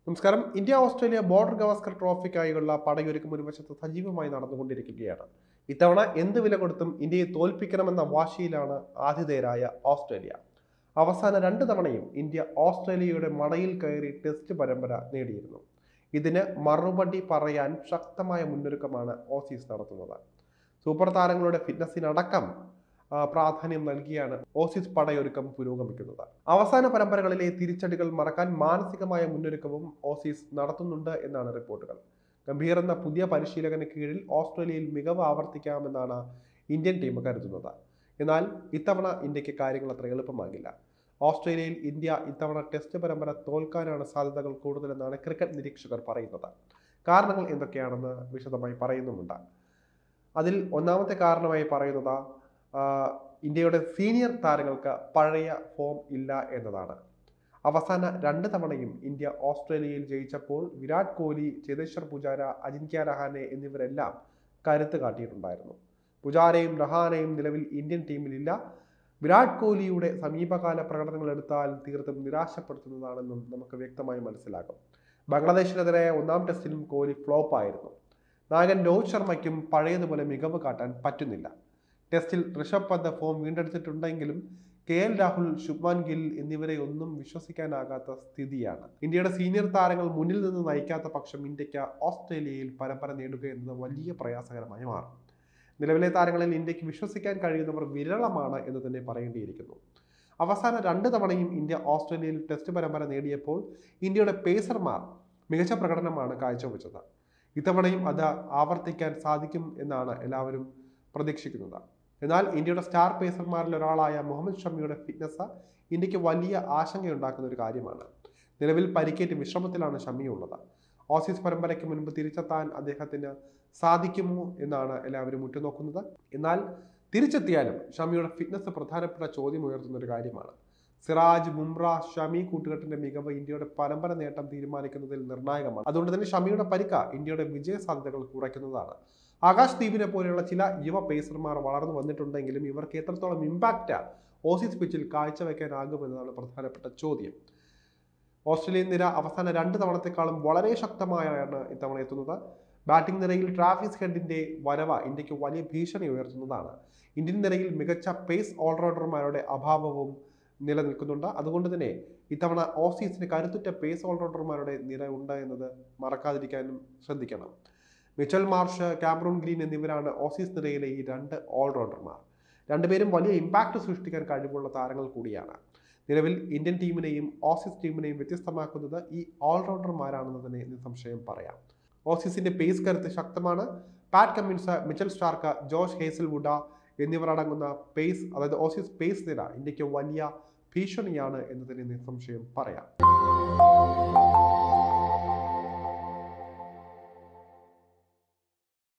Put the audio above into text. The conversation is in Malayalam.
നമസ്കാരം. ഇന്ത്യ ഓസ്ട്രേലിയ ബോർഡർ ഗവാസ്കർ ട്രോഫിക്കായുള്ള പടയൊരുക്കം ഒരു വശത്ത് സജീവമായി നടന്നുകൊണ്ടിരിക്കുകയാണ്. ഇത്തവണ എന്ത് വില കൊടുത്തും ഇന്ത്യയെ തോൽപ്പിക്കണമെന്ന വാശിയിലാണ് ആതിഥേയരായ ഓസ്ട്രേലിയ. അവസാന 2 തവണയും ഇന്ത്യ ഓസ്ട്രേലിയയുടെ മടയിൽ കയറി ടെസ്റ്റ് പരമ്പര നേടിയിരുന്നു. ഇതിന് മറുപടി പറയാൻ ശക്തമായ മുന്നൊരുക്കമാണ് ഓസീസ് നടത്തുന്നത്. സൂപ്പർ താരങ്ങളുടെ ഫിറ്റ്നസിനടക്കം പ്രാധാന്യം നൽകിയാണ് ഓസീസ് പടയൊരുക്കം പുരോഗമിക്കുന്നത്. അവസാന പരമ്പരകളിലെ തിരിച്ചടികൾ മറക്കാൻ മാനസികമായ മുന്നൊരുക്കവും ഓസീസ് നടത്തുന്നുണ്ട് എന്നാണ് റിപ്പോർട്ടുകൾ. ഗംഭീർ എന്ന പുതിയ പരിശീലകന് കീഴിൽ ഓസ്ട്രേലിയയിൽ മികവ് ആവർത്തിക്കാമെന്നാണ് ഇന്ത്യൻ ടീം കരുതുന്നത്. എന്നാൽ ഇത്തവണ ഇന്ത്യക്ക് കാര്യങ്ങൾ അത്ര എളുപ്പമാകില്ല. ഓസ്ട്രേലിയയിൽ ഇന്ത്യ ഇത്തവണ ടെസ്റ്റ് പരമ്പര തോൽക്കാനാണ് സാധ്യതകൾ കൂടുതലെന്നാണ് ക്രിക്കറ്റ് നിരീക്ഷകർ പറയുന്നത്. കാരണങ്ങൾ എന്തൊക്കെയാണെന്ന് വിശദമായി പറയുന്നുമുണ്ട്. അതിൽ ഒന്നാമത്തെ കാരണമായി പറയുന്നത് ഇന്ത്യയുടെ സീനിയർ താരങ്ങൾക്ക് പഴയ ഫോം ഇല്ല എന്നതാണ്. അവസാന 2 തവണയും ഇന്ത്യ ഓസ്ട്രേലിയയിൽ ജയിച്ചപ്പോൾ വിരാട് കോഹ്ലി, ചേതേശ്വർ പൂജാര, അജിൻക്യ രഹാനെ എന്നിവരെല്ലാം കരുത്ത് കാട്ടിയിട്ടുണ്ടായിരുന്നു. പൂജാരയും രഹാനെയും നിലവിൽ ഇന്ത്യൻ ടീമിലില്ല. വിരാട് കോഹ്ലിയുടെ സമീപകാല പ്രകടനങ്ങൾ എടുത്താൽ തീർത്തും നിരാശപ്പെടുത്തുന്നതാണെന്നും നമുക്ക് വ്യക്തമായി മനസ്സിലാകും. ബംഗ്ലാദേശിനെതിരായ 1-ാം ടെസ്റ്റിലും കോഹ്ലി ഫ്ലോപ്പ് ആയിരുന്നു. നായകൻ രോഹിത് ശർമ്മയ്ക്കും പഴയതുപോലെ മികവ് കാട്ടാൻ പറ്റുന്നില്ല. ടെസ്റ്റിൽ ഋഷഭ് പന്ത് ഫോം വീണ്ടെടുത്തിട്ടുണ്ടെങ്കിലും KL രാഹുൽ, ശുഭ്മാൻ ഗിൽ എന്നിവരെ ഒന്നും വിശ്വസിക്കാനാകാത്ത സ്ഥിതിയാണ്. ഇന്ത്യയുടെ സീനിയർ താരങ്ങൾ മുന്നിൽ നിന്ന് നയിക്കാത്ത പക്ഷം ഇന്ത്യക്ക് ഓസ്ട്രേലിയയിൽ പരമ്പര നേടുക എന്നത് വലിയ പ്രയാസകരമായി മാറും. നിലവിലെ താരങ്ങളിൽ ഇന്ത്യക്ക് വിശ്വസിക്കാൻ കഴിയുന്നവർ വിരളമാണ് എന്ന് തന്നെ പറയേണ്ടിയിരിക്കുന്നു. അവസാന 2 തവണയും ഇന്ത്യ ഓസ്ട്രേലിയയിൽ ടെസ്റ്റ് പരമ്പര നേടിയപ്പോൾ ഇന്ത്യയുടെ പേസർമാർ മികച്ച പ്രകടനമാണ് കാഴ്ചവെച്ചത്. ഇത്തവണയും അത് ആവർത്തിക്കാൻ സാധിക്കും എന്നാണ് എല്ലാവരും പ്രതീക്ഷിക്കുന്നത്. എന്നാൽ ഇന്ത്യയുടെ സ്റ്റാർ പേസർമാരിൽ ഒരാളായ മുഹമ്മദ് ഷമിയുടെ ഫിറ്റ്നസ് ഇന്ത്യക്ക് വലിയ ആശങ്കയുണ്ടാക്കുന്ന ഒരു കാര്യമാണ്. നിലവിൽ പരിക്കേറ്റ് വിശ്രമത്തിലാണ് ഷമിയുള്ളത്. ഓസീസ് പരമ്പരയ്ക്ക് മുൻപ് തിരിച്ചെത്താൻ അദ്ദേഹത്തിന് സാധിക്കുമോ എന്നാണ് എല്ലാവരും ഉറ്റുനോക്കുന്നത്. എന്നാൽ തിരിച്ചെത്തിയാലും ഷമിയുടെ ഫിറ്റ്നസ് പ്രധാനപ്പെട്ട ചോദ്യം ഉയർത്തുന്ന ഒരു കാര്യമാണ്. സിറാജ്, ബുംറ, ഷമി കൂട്ടുകെട്ടിന്റെ മികവ് ഇന്ത്യയുടെ പരമ്പര നേട്ടം തീരുമാനിക്കുന്നതിൽ നിർണായകമാണ്. അതുകൊണ്ട് തന്നെ ഷമിയുടെ പരിക്ക് ഇന്ത്യയുടെ വിജയ സാധ്യതകൾ കുറയ്ക്കുന്നതാണ്. ആകാശ് ദീപിനെ പോലെയുള്ള ചില യുവ പേസർമാർ വളർന്നു വന്നിട്ടുണ്ടെങ്കിലും ഇവർക്ക് എത്രത്തോളം ഇമ്പാക്റ്റ് ഓസീസ് പിച്ചിൽ കാഴ്ചവെക്കാനാകുമെന്നതാണ് പ്രധാനപ്പെട്ട ചോദ്യം. ഓസ്ട്രേലിയൻ നിര അവസാന 2 തവണത്തെക്കാളും വളരെ ശക്തമായാണ് ഇത്തവണ എത്തുന്നത്. ബാറ്റിംഗ് നിരയിൽ ട്രാവിസ് ഹെഡിന്റെ വരവ് ഇന്ത്യക്ക് വലിയ ഭീഷണി ഉയർത്തുന്നതാണ്. ഇന്ത്യൻ നിരയിൽ മികച്ച പേസ് ഓൾറൗണ്ടർമാരുടെ അഭാവവും നിലനിൽക്കുന്നുണ്ട്. അതുകൊണ്ട് തന്നെ ഇത്തവണ ഓസീസിന് കരുത്തുറ്റ പേസ് ഓൾറൗണ്ടർമാരുടെ നിര ഉണ്ട് എന്നത് മറക്കാതിരിക്കാനും ശ്രദ്ധിക്കണം. മിച്ചൽ മാർഷ്, കാമറൂൺ ഗ്രീൻ എന്നിവരാണ് ഓസീസ് നിരയിലെ ഈ 2 ഓൾറൗണ്ടർമാർ. രണ്ടുപേരും വലിയ ഇമ്പാക്റ്റ് സൃഷ്ടിക്കാൻ കഴിവുള്ള താരങ്ങൾ കൂടിയാണ്. നിലവിൽ ഇന്ത്യൻ ടീമിനെയും ഓസീസ് ടീമിനെയും വ്യത്യസ്തമാക്കുന്നത് ഈ ഓൾറൗണ്ടർമാരാണെന്ന് തന്നെ നിസ്സംശയം പറയാം. ഓസീസിന്റെ പേസ് കരുത്ത് ശക്തമാണ്. Pat Cummins, Mitchell Starc, Josh Hazlewood എന്നിവർ അടങ്ങുന്ന പേസ്, അതായത് ഓസീസ് പേസ് നിര ഇന്ത്യക്ക് വലിയ ഭീഷണിയാണ് എന്ന് തന്നെ നിസ്സംശയം പറയാം.